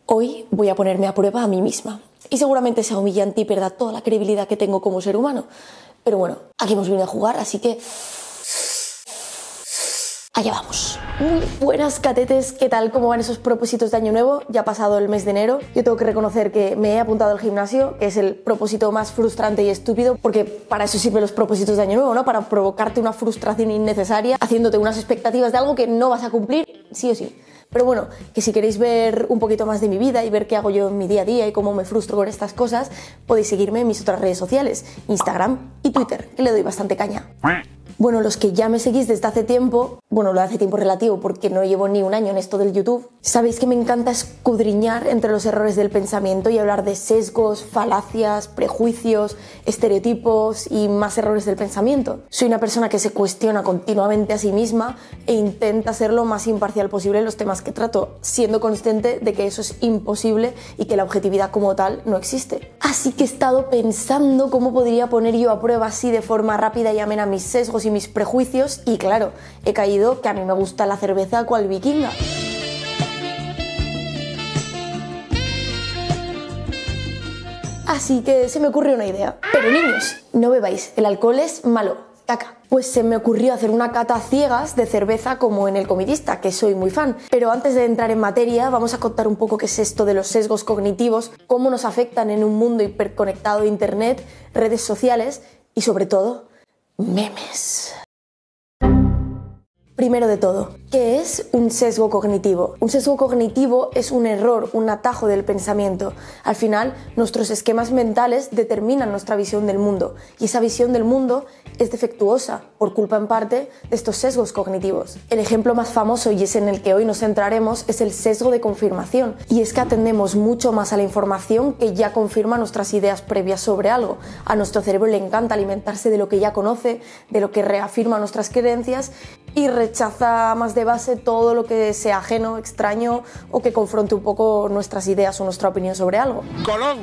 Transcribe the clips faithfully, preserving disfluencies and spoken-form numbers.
Hoy voy a ponerme a prueba a mí misma y seguramente sea humillante y pierda toda la credibilidad que tengo como ser humano. Pero bueno, aquí hemos venido a jugar, así que allá vamos. Muy buenas, catetes, ¿qué tal? ¿Cómo van esos propósitos de año nuevo? Ya ha pasado el mes de enero. Yo tengo que reconocer que me he apuntado al gimnasio, que es el propósito más frustrante y estúpido, porque para eso sirven los propósitos de año nuevo, ¿no? Para provocarte una frustración innecesaria, haciéndote unas expectativas de algo que no vas a cumplir, sí o sí. Pero bueno, que si queréis ver un poquito más de mi vida y ver qué hago yo en mi día a día y cómo me frustro con estas cosas, podéis seguirme en mis otras redes sociales, Instagram y Twitter, que le doy bastante caña. Bueno, los que ya me seguís desde hace tiempo, bueno, lo hace tiempo relativo porque no llevo ni un año en esto del YouTube, sabéis que me encanta escudriñar entre los errores del pensamiento y hablar de sesgos, falacias, prejuicios, estereotipos y más errores del pensamiento. Soy una persona que se cuestiona continuamente a sí misma e intenta ser lo más imparcial posible en los temas que trato, siendo consciente de que eso es imposible y que la objetividad como tal no existe. Así que he estado pensando cómo podría poner yo a prueba así de forma rápida y amena mis sesgos y mis prejuicios, y claro, he caído que a mí me gusta la cerveza cual vikinga. Así que se me ocurrió una idea. Pero niños, no bebáis, el alcohol es malo, caca. Pues se me ocurrió hacer una cata a ciegas de cerveza como en El Comidista, que soy muy fan. Pero antes de entrar en materia, vamos a contar un poco qué es esto de los sesgos cognitivos, cómo nos afectan en un mundo hiperconectado de internet, redes sociales y sobre todo, memes. Primero de todo, ¿qué es un sesgo cognitivo? Un sesgo cognitivo es un error, un atajo del pensamiento. Al final, nuestros esquemas mentales determinan nuestra visión del mundo y esa visión del mundo es defectuosa por culpa en parte de estos sesgos cognitivos. El ejemplo más famoso, y es en el que hoy nos centraremos, es el sesgo de confirmación, y es que atendemos mucho más a la información que ya confirma nuestras ideas previas sobre algo. A nuestro cerebro le encanta alimentarse de lo que ya conoce, de lo que reafirma nuestras creencias y rechaza más de base todo lo que sea ajeno, extraño o que confronte un poco nuestras ideas o nuestra opinión sobre algo. Colón,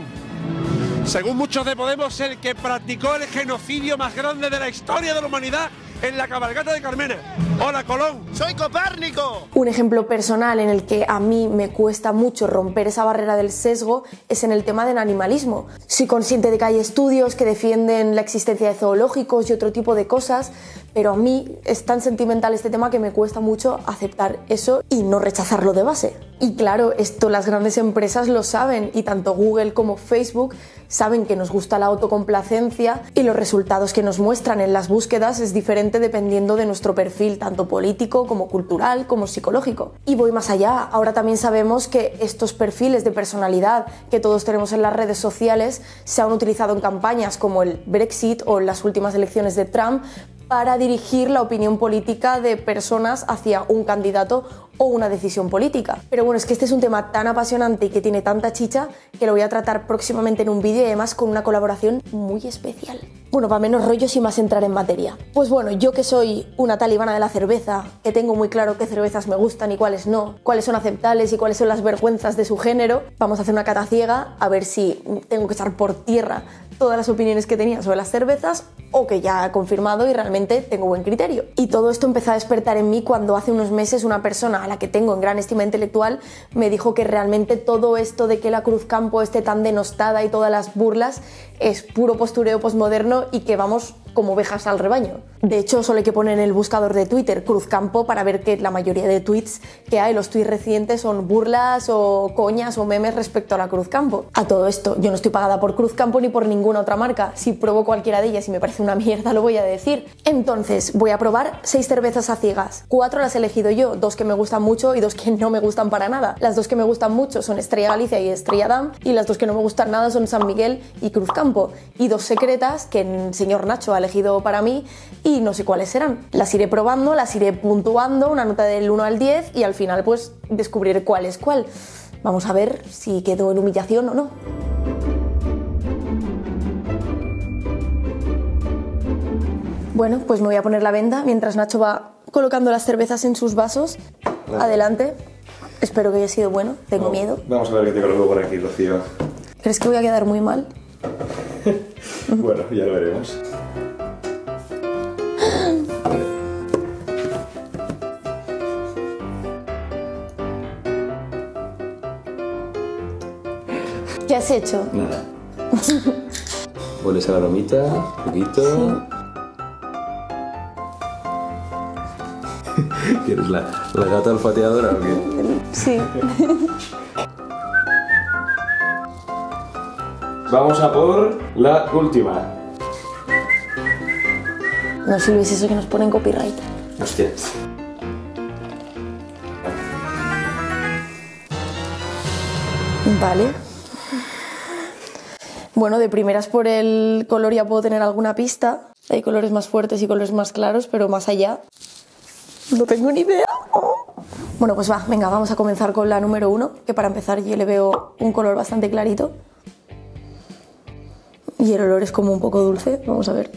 según muchos de Podemos, el que practicó el genocidio más grande de la historia de la humanidad en la cabalgata de Carmena. Hola, Colón, soy Copérnico. Un ejemplo personal en el que a mí me cuesta mucho romper esa barrera del sesgo es en el tema del animalismo. Soy consciente de que hay estudios que defienden la existencia de zoológicos y otro tipo de cosas, pero a mí es tan sentimental este tema que me cuesta mucho aceptar eso y no rechazarlo de base. Y claro, esto las grandes empresas lo saben, y tanto Google como Facebook saben que nos gusta la autocomplacencia y los resultados que nos muestran en las búsquedas es diferente dependiendo de nuestro perfil, tanto político como cultural como psicológico. Y voy más allá, ahora también sabemos que estos perfiles de personalidad que todos tenemos en las redes sociales se han utilizado en campañas como el Brexit o en las últimas elecciones de Trump para dirigir la opinión política de personas hacia un candidato o una decisión política. Pero bueno, es que este es un tema tan apasionante y que tiene tanta chicha que lo voy a tratar próximamente en un vídeo y además con una colaboración muy especial. Bueno, para menos rollos y más entrar en materia. Pues bueno, yo que soy una talibana de la cerveza, que tengo muy claro qué cervezas me gustan y cuáles no, cuáles son aceptables y cuáles son las vergüenzas de su género, vamos a hacer una cata ciega a ver si tengo que echar por tierra todas las opiniones que tenía sobre las cervezas o que ya he confirmado y realmente tengo buen criterio. Y todo esto empezó a despertar en mí cuando hace unos meses una persona a la que tengo en gran estima intelectual me dijo que realmente todo esto de que la Cruzcampo esté tan denostada y todas las burlas es puro postureo posmoderno y que vamos como ovejas al rebaño. De hecho, solo hay que poner en el buscador de Twitter Cruzcampo para ver que la mayoría de tweets que hay, los tweets recientes, son burlas o coñas o memes respecto a la Cruzcampo. A todo esto, yo no estoy pagada por Cruzcampo ni por ninguna otra marca. Si pruebo cualquiera de ellas y me parece una mierda, lo voy a decir. Entonces, voy a probar seis cervezas a ciegas. Cuatro las he elegido yo, dos que me gustan mucho y dos que no me gustan para nada. Las dos que me gustan mucho son Estrella Galicia y Estrella Damm, y las dos que no me gustan nada son San Miguel y Cruzcampo. Y dos secretas que el señor Nacho ha elegido para mí y no sé cuáles serán. Las iré probando, las iré puntuando, una nota del uno al diez, y al final pues descubriré cuál es cuál. Vamos a ver si quedo en humillación o no. Bueno, pues me voy a poner la venda mientras Nacho va colocando las cervezas en sus vasos. Vale. Adelante. Espero que haya sido bueno. Tengo no, miedo. Vamos a ver qué te coloco por aquí, Rocío. ¿Crees que voy a quedar muy mal? Bueno, ya lo veremos. ¿Qué has hecho? Nada. Hueles a la aromita, un poquito. Sí. ¿Quieres la, la gata olfateadora o qué? Sí. Vamos a por la última. No silbes eso que nos ponen copyright. Hostias. Vale. Bueno, de primeras por el color ya puedo tener alguna pista. Hay colores más fuertes y colores más claros, pero más allá no tengo ni idea. Bueno, pues va, venga, vamos a comenzar con la número uno, que para empezar yo le veo un color bastante clarito. Y el olor es como un poco dulce, vamos a ver.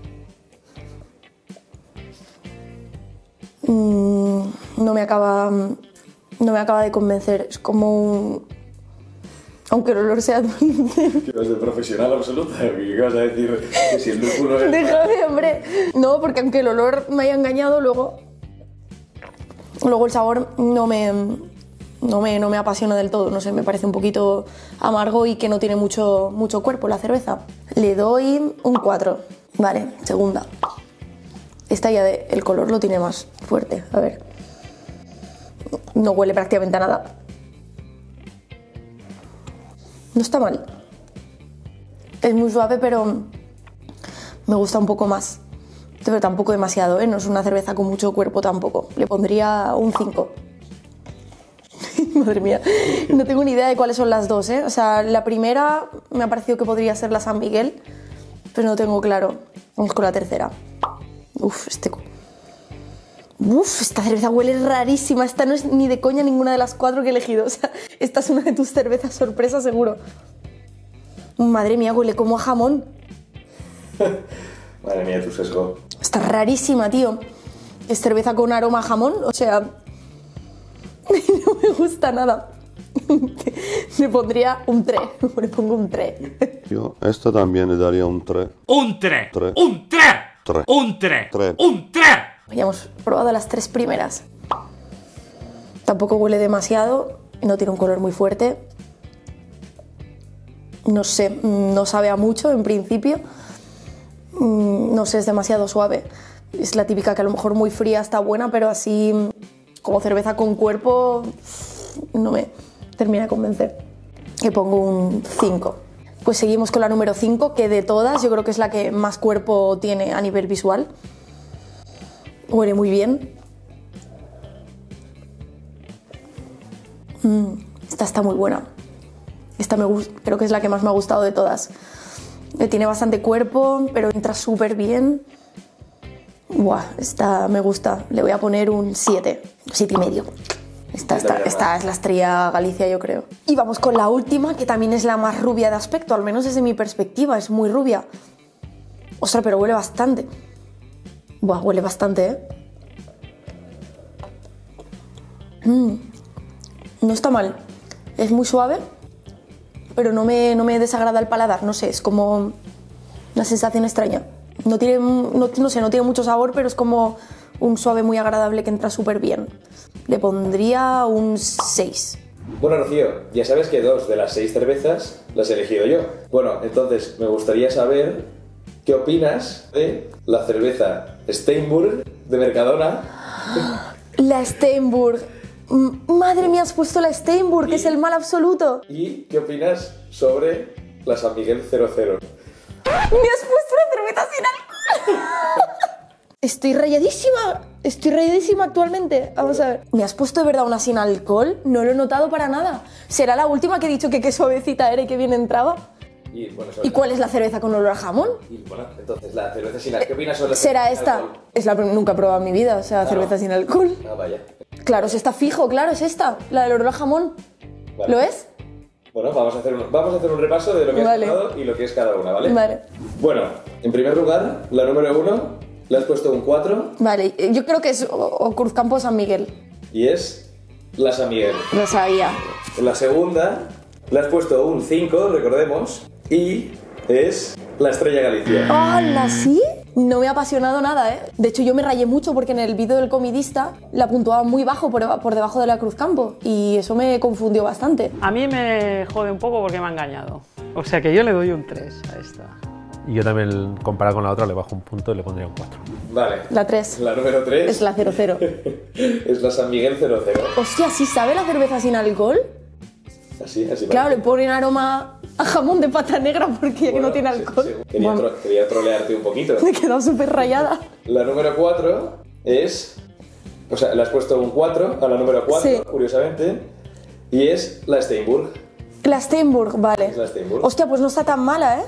Mm, no me acaba, no me acaba de convencer, es como un... Aunque el olor sea dulce. ¿Qué vas de profesional absoluta? ¿Qué vas a decir? Que si el lúpulo es... Déjame, hombre. No, porque aunque el olor me haya engañado, luego... Luego el sabor no me, no me, no me apasiona del todo. No sé, me parece un poquito amargo y que no tiene mucho, mucho cuerpo la cerveza. Le doy un cuatro. Vale, segunda. Esta ya de, el color lo tiene más fuerte. A ver. No huele prácticamente a nada. No está mal. Es muy suave, pero me gusta un poco más. Pero tampoco demasiado, ¿eh? No es una cerveza con mucho cuerpo tampoco. Le pondría un cinco. Madre mía. No tengo ni idea de cuáles son las dos, ¿eh? O sea, la primera me ha parecido que podría ser la San Miguel, pero no tengo claro. Vamos con la tercera. Uf, este... Uf, esta cerveza huele rarísima. Esta no es ni de coña ninguna de las cuatro que he elegido. O sea, esta es una de tus cervezas sorpresa, seguro. Madre mía, huele como a jamón. Madre mía, tu sesgo. Está rarísima, tío. Es cerveza con aroma a jamón. O sea, no me gusta nada. Le pondría un tres. Le pongo un tres. Yo a esta también le daría un tres. Un tres. Tres. Un tres. Tres. Un tres. Tres. Un tres. Ya hemos probado las tres primeras. Tampoco huele demasiado. No tiene un color muy fuerte. No sé, no sabe a mucho en principio. No sé, es demasiado suave. Es la típica que a lo mejor muy fría está buena, pero así como cerveza con cuerpo no me termina de convencer. Le pongo un cinco. Pues seguimos con la número cinco, que de todas yo creo que es la que más cuerpo tiene a nivel visual. Huele muy bien. Mm, esta está muy buena. Esta me gusta, creo que es la que más me ha gustado de todas. Tiene bastante cuerpo, pero entra súper bien. Buah, esta me gusta. Le voy a poner un siete, siete y medio. Esta, esta, esta es la estrella Galicia, yo creo. Y vamos con la última, que también es la más rubia de aspecto, al menos desde mi perspectiva, es muy rubia. Ostras, pero huele bastante. Buah, huele bastante, ¿eh? Mm, no está mal. Es muy suave, pero no me, no me desagrada el paladar. No sé, es como una sensación extraña. No tiene, no, no sé, no tiene mucho sabor, pero es como un suave muy agradable que entra súper bien. Le pondría un seis. Bueno, Rocío, ya sabes que dos de las seis cervezas las he elegido yo. Bueno, entonces me gustaría saber qué opinas de la cerveza Steinburg de Mercadona. La Steinburg. Madre mía, has puesto la Steinburg, que es el mal absoluto. ¿Y qué opinas sobre la San Miguel cero cero? ¡Me has puesto una cerveza sin alcohol! Estoy rayadísima. Estoy rayadísima actualmente. Vamos a ver. ¿Me has puesto de verdad una sin alcohol? No lo he notado para nada. ¿Será la última que he dicho que qué suavecita era y que bien entraba? ¿Y, bueno, ¿Y cuál es la cerveza con olor a jamón? Y bueno, entonces la cerveza sin alcohol. ¿Qué opinas sobre la ¿Será cerveza esta? sin alcohol? Es la prim- nunca he probado en mi vida, o sea, Ah, cerveza no. sin alcohol. Ah, vaya. Claro, es esta fijo, claro, es esta. La del olor a jamón. Vale. ¿Lo es? Bueno, vamos a hacer un, vamos a hacer un repaso de lo que Vale. has probado y lo que es cada una, ¿vale? Vale. Bueno, en primer lugar, la número uno, le has puesto un cuatro Vale, yo creo que es o, o Cruzcampo o San Miguel. y es la San Miguel. Lo sabía. En la segunda, le has puesto un cinco, recordemos, y es la Estrella Galicia. ¡Hala, sí! No me ha apasionado nada, ¿eh? De hecho, yo me rayé mucho porque en el vídeo del comidista la puntuaba muy bajo por, por debajo de la Cruzcampo y eso me confundió bastante. A mí me jode un poco porque me ha engañado. O sea que yo le doy un tres a esta. Y yo también, comparado con la otra, le bajo un punto y le pondría un cuatro. Vale. La tres. La número tres. Es la cero cero. Es la San Miguel cero cero. Hostia, ¿sí sabe la cerveza sin alcohol? Así, así. Claro, vale. le ponen aroma a jamón de pata negra porque Bueno, no tiene sí, alcohol. sí. Quería, Bueno, tro quería trolearte un poquito. me he quedado súper rayada. La número cuatro es... O sea, le has puesto un cuatro a la número cuatro, Sí. curiosamente. Y es la Steinburg. La Steinburg, vale. Es la Steinburg. Hostia, pues no está tan mala, ¿eh?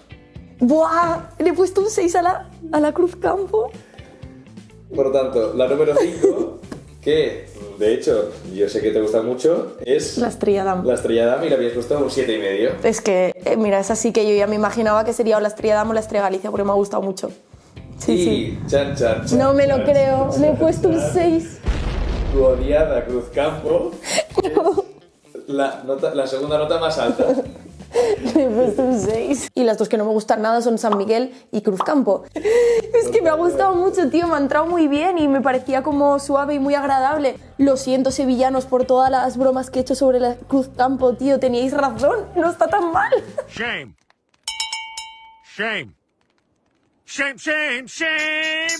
¡Buah! Le he puesto un seis a la, a la Cruzcampo. Por tanto, la número cinco, que de hecho yo sé que te gusta mucho, es La Estrella Damm. la Estrella Damm y le habías puesto un siete y medio. Es que, eh, mira, es así que yo ya me imaginaba que sería o la Estrella Damm o la Estrella Galicia porque me ha gustado mucho. Sí, y sí. chan, chan, chan, No me lo chan, creo, chan, le he chan, puesto un chan. seis. Tu odiada Cruzcampo es la, nota, la segunda nota más alta. Le he puesto un seis. Y las dos que no me gustan nada son San Miguel y Cruzcampo. Es que me ha gustado mucho, tío, me ha entrado muy bien y me parecía como suave y muy agradable. Lo siento, sevillanos, por todas las bromas que he hecho sobre la Cruzcampo, tío, teníais razón, no está tan mal. Shame. Shame. Shame, shame, shame.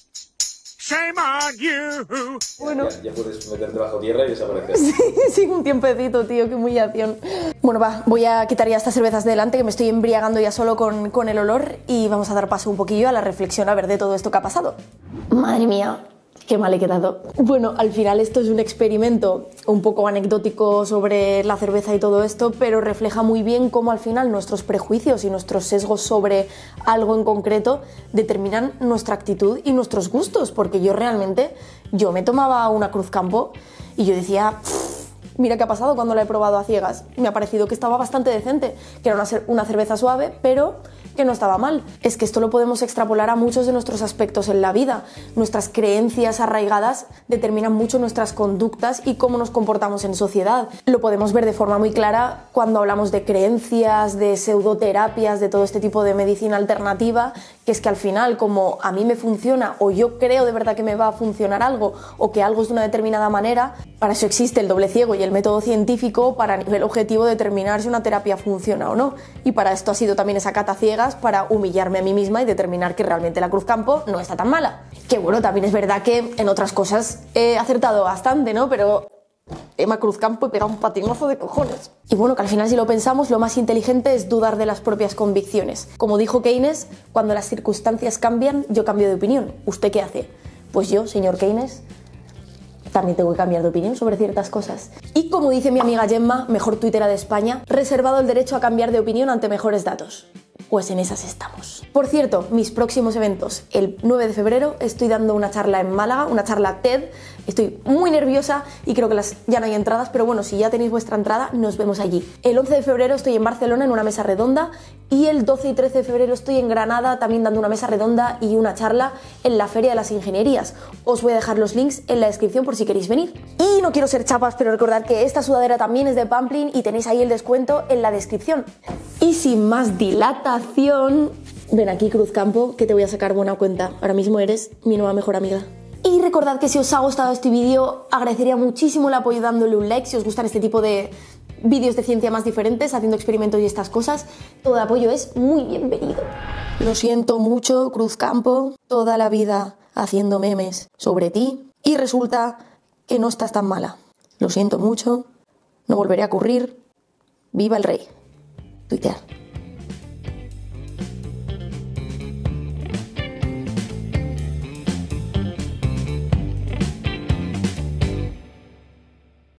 Shame on you. Bueno. Ya, ya puedes meterte bajo tierra y desaparecer. Sí, un tiempecito, tío, qué humillación. Bueno, va, voy a quitar ya estas cervezas de delante, que me estoy embriagando ya solo con, con el olor, y vamos a dar paso un poquillo a la reflexión a ver de todo esto que ha pasado. Madre mía, qué mal he quedado. Bueno, al final esto es un experimento un poco anecdótico sobre la cerveza y todo esto, pero refleja muy bien cómo al final nuestros prejuicios y nuestros sesgos sobre algo en concreto determinan nuestra actitud y nuestros gustos, porque yo realmente, yo me tomaba una Cruzcampo y yo decía... Mira qué ha pasado cuando la he probado a ciegas. Me ha parecido que estaba bastante decente, que era una, una cerveza suave, pero que no estaba mal. Es que esto lo podemos extrapolar a muchos de nuestros aspectos en la vida. Nuestras creencias arraigadas determinan mucho nuestras conductas y cómo nos comportamos en sociedad. Lo podemos ver de forma muy clara cuando hablamos de creencias, de pseudoterapias, de todo este tipo de medicina alternativa, que es que al final, como a mí me funciona o yo creo de verdad que me va a funcionar algo o que algo es de una determinada manera, para eso existe el doble ciego y el método científico para a nivel objetivo determinar si una terapia funciona o no. Y para esto ha sido también esa cata ciegas para humillarme a mí misma y determinar que realmente la Cruzcampo no está tan mala. Que bueno, también es verdad que en otras cosas he acertado bastante, ¿no? Pero Emma Cruzcampo he pegado un patinazo de cojones. Y bueno, que al final si lo pensamos, lo más inteligente es dudar de las propias convicciones. Como dijo Keynes, cuando las circunstancias cambian, yo cambio de opinión. ¿Usted qué hace? Pues yo, señor Keynes, también tengo que cambiar de opinión sobre ciertas cosas. Y como dice mi amiga Gemma, mejor tuitera de España, reservado el derecho a cambiar de opinión ante mejores datos. Pues en esas estamos. Por cierto, mis próximos eventos. El nueve de febrero estoy dando una charla en Málaga, una charla TED. Estoy muy nerviosa y creo que las, ya no hay entradas, pero bueno, si ya tenéis vuestra entrada, nos vemos allí. El once de febrero estoy en Barcelona en una mesa redonda y el doce y trece de febrero estoy en Granada también dando una mesa redonda y una charla en la Feria de las Ingenierías. Os voy a dejar los links en la descripción por si queréis venir. Y no quiero ser chapas, pero recordad que esta sudadera también es de Pamplin y tenéis ahí el descuento en la descripción. Y sin más dilatación, ven aquí Cruzcampo, que te voy a sacar buena cuenta. Ahora mismo eres mi nueva mejor amiga. Y recordad que si os ha gustado este vídeo, agradecería muchísimo el apoyo dándole un like si os gustan este tipo de vídeos de ciencia más diferentes, haciendo experimentos y estas cosas. Todo el apoyo es muy bienvenido. Lo siento mucho, Cruzcampo, toda la vida haciendo memes sobre ti y resulta que no estás tan mala. Lo siento mucho, no volveré a ocurrir. ¡Viva el rey! Tuitear.